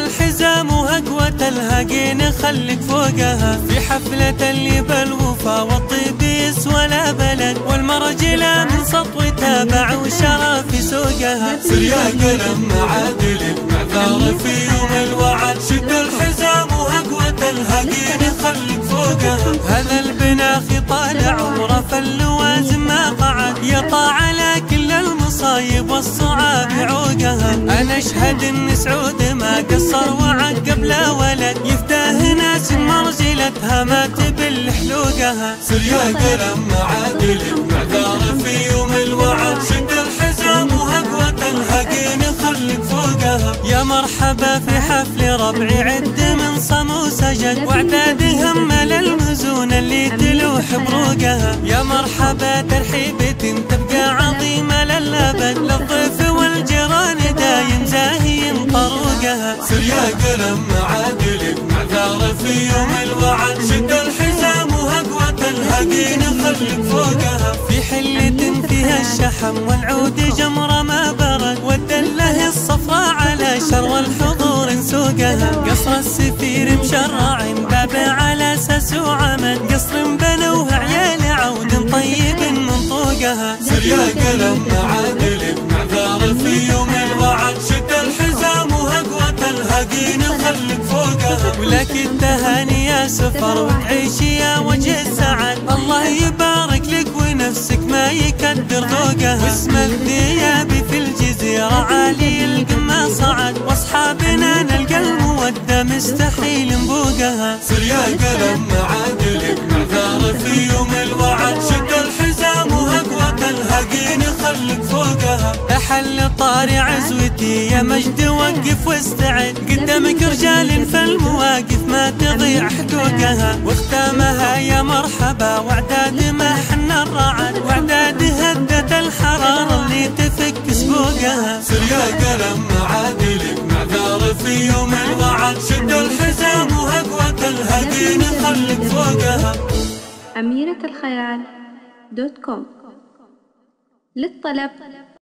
الحزام وهقوة الهاقين خليك فوقها، في حفلة اللي بالوفا والطيب يسوى لا بلد، والمرجلة من سطوتها باع وشرى في سوقها. سر يا قلم معادلك معذار في يوم الوعد، شد الحزام وهقوة الهاقين خليك فوقها. هذا البناخي طالع ورفع اللوازم ما قعد، يطاع على كل المصايب والصعاب عوقها. انا اشهد ان سعود ما قصر وعقب لا ولد، يفتاه ناس مرجلتها ما تبل حلوقها. سر يا قلم معادلك معذار في يوم الوعد، شد الحزام وهقوة الهاقين خليك فوقها. يا مرحبا في حفل ربعي عد من صمو سجد، واعدادهم للمزون اللي تلوح بروقها. يا مرحبا ترحيبة تبقى عظيمة للأبد، للضيف والجيران دايم زاهين طروقها. سر يا قلم معادلك معذار في يوم الوعد، شد الحزام وهقوة الهاقين خليك فوقها. في حلة فيها الشحم والعود جمرة ما برد، والدلة الصفراء على شر الحضور سوقها. قصر السفير مشرع بابه على اساس وعمد، قصر بنوه عيال عود طيب من طوقها. سر يا قلم معادلك معذار في يوم الوعد، شد الحزام وهقوة الهاقين خليك فوقها. ولك التهاني يا سفر وتعيشي يا وجه السعد، الله يبارك لك ونفسك ما يكدر ذوقها. واسم الثياب في الجزيرة عالي القمة صعد، واصحابنا نلقى المودة مستحيل نبوقها. سر يا قلم معادلك معذار في يوم الوعد، شد الحزام وهقوة الهاقين خليك فوقها. أحل طاري عزوتي يا مجد وقف واستعد، قدامك رجال فالمواقف ما تضيع حقوقها. واختامها يا مرحبا واعداد ما حن الرعد، واعداد هدة الحرارة اللي تفك سبوقها. سر يا قلم معادلك معذار في يوم الوعد، شد الحزام وهقوة الهاقين خليك فوقها. أميرة الخيال .com للطلب